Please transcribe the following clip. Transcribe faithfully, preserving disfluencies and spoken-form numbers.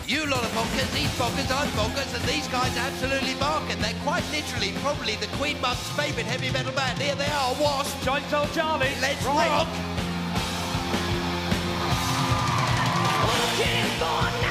You lot are bonkers, these bonkers, I'm bonkers, and these guys absolutely barking. They're quite literally probably the Queen Mum's favourite heavy metal band. Here they are, Wasp. Giant Old Charlie. Let's right. rock. Looking for